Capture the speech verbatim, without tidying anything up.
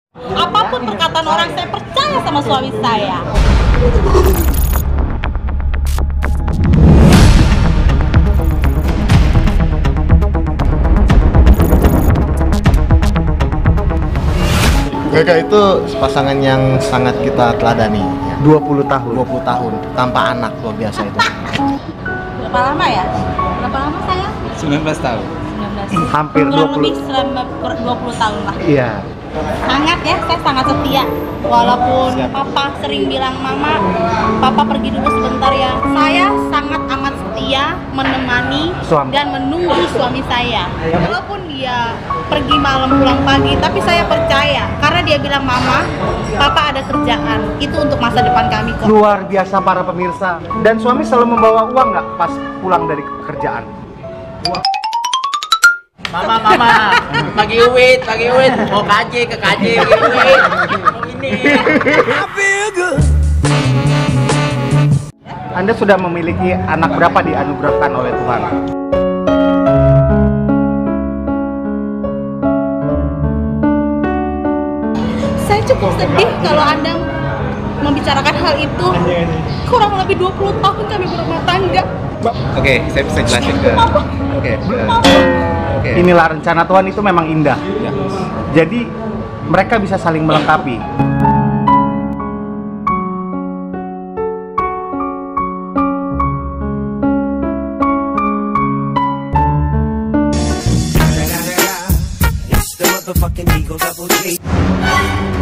Apapun perkataan orang, saya percaya sama suami saya. Mereka itu pasangan yang sangat kita teladani ya. dua puluh tahun. dua puluh tahun tanpa anak, luar biasa itu. Berapa lama ya? Berapa lama saya? sembilan belas tahun. sembilan belas. Hampir Kurang dua puluh. lebih selama dua puluh tahun lah. Iya. Sangat ya, saya sangat setia. Walaupun papa sering bilang, mama, papa pergi dulu sebentar ya. Saya sangat amat setia menemani Suami. dan menunggu suami saya. Walaupun dia pergi malam pulang pagi, tapi saya percaya karena dia bilang, mama, papa ada kerjaan. Itu untuk masa depan kami kok. Luar biasa para pemirsa. Dan suami selalu membawa uang nggak pas pulang dari kerjaan? Mama, mama, pagi uwit, pagi uwit, mau kaji ke kaji, pagi uwit, mau ini. Anda sudah memiliki anak berapa dianugerahkan oleh Tuhan? Saya cukup sedih kalau Anda membicarakan hal itu. Kurang lebih dua puluh tahun kami berumah tangga. Oke, saya bisa jelasin ke. Oke, oke. Inilah rencana Tuhan, itu memang indah. Ya. Jadi mereka bisa saling melengkapi. It's the motherfucking Eagle Double G.